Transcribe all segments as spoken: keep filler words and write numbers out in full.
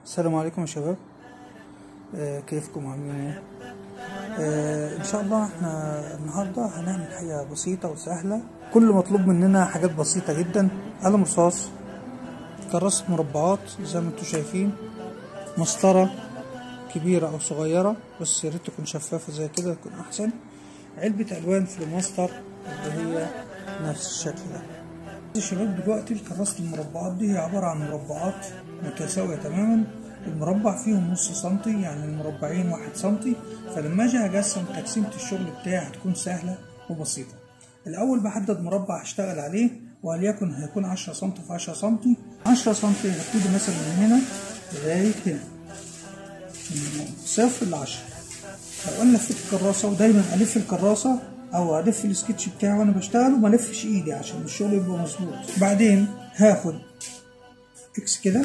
السلام عليكم يا شباب. آه كيفكم عاملين ايه؟ آه ان شاء الله احنا النهارده هنعمل حاجه بسيطه وسهله. كل مطلوب مننا حاجات بسيطه جدا: قلم رصاص، كراسه مربعات زي ما انتم شايفين، مسطره كبيره او صغيره بس يا ريت تكون شفافه زي كده يكون احسن، علبه الوان فلوماستر اللي هي نفس الشكل ده. يا شباب دلوقتي كراسة المربعات دي هي عبارة عن مربعات متساوية تماما، المربع فيهم نص سنتي، يعني المربعين واحد سنتي. فلما اجي اقسم تقسيمة الشغل بتاعي هتكون سهلة وبسيطة. الأول بحدد مربع هشتغل عليه، وليكن هيكون عشرة سنتي في عشرة سنتي. عشرة سنتي هبتدي مثلا من هنا لغاية هنا، من صفر لعشرة. لو انا لفيت الكراسة، ودايما ألف الكراسة او الف السكتش بتاعي وانا بشتغل وما الفش ايدي عشان الشغل يبقى مظبوط. بعدين هاخد اكس كده،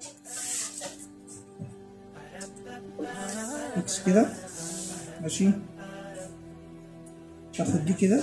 اكس كده ماشي، هاخد دي كده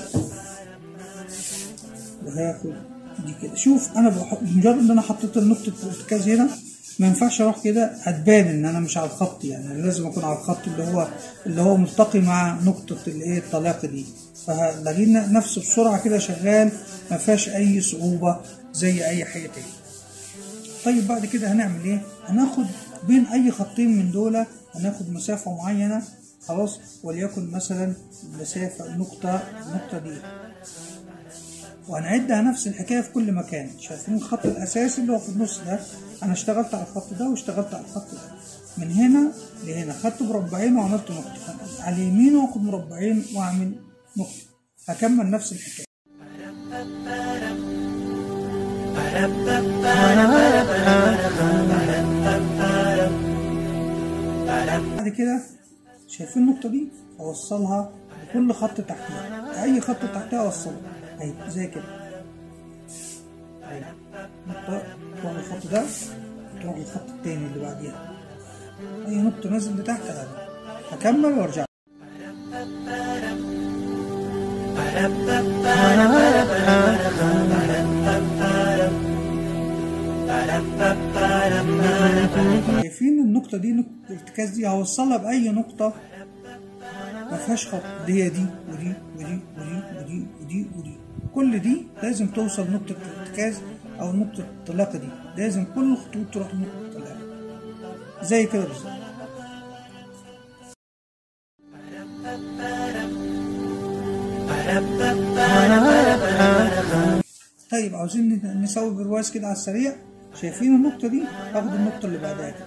وهاخد دي كده. شوف انا بحط بمجرد ان انا حطيت نقطة الارتكاز هنا ما ينفعش اروح كده، هتبان ان انا مش على الخط، يعني لازم اكون على الخط اللي هو اللي هو ملتقي مع نقطة الايه الطلاقة دي، فهلاقينا نفس بسرعة كده شغال ما فيهاش اي صعوبة زي اي حاجة تاني. طيب بعد كده هنعمل ايه؟ هناخد بين اي خطين من دول هناخد مسافة معينة خلاص، وليكن مثلا مسافة نقطة النقطة دي، وهنعدها نفس الحكايه في كل مكان. شايفين الخط الاساسي اللي هو في النص ده، انا اشتغلت على الخط ده واشتغلت على الخط ده من هنا لهنا، خدت مربعين وعملت نقطه، على اليمين واخد مربعين واعمل نقطه، هكمل نفس الحكايه. بعد كده شايفين النقطه دي اوصلها بكل خط تحتها، اي خط تحتها اوصله اهي زي كده، اهي نقطة تروح الخط ده تروح الخط التاني اللي بعديها، اي نقطة نازل لتحت اهي. هكمل وارجع. شايفين النقطة دي نقطة الارتكاز دي هوصلها بأي نقطة ما فيهاش خط، دي دي ودي ودي ودي ودي ودي ودي، كل دي لازم توصل نقطة الارتكاز أو نقطة الطلاقة دي، لازم كل الخطوط تروح لنقطة الطلاقة زي كده بالظبط. طيب عاوزين نسوي برواز كده على السريع. شايفين النقطة دي؟ هاخد النقطة اللي بعدها كده،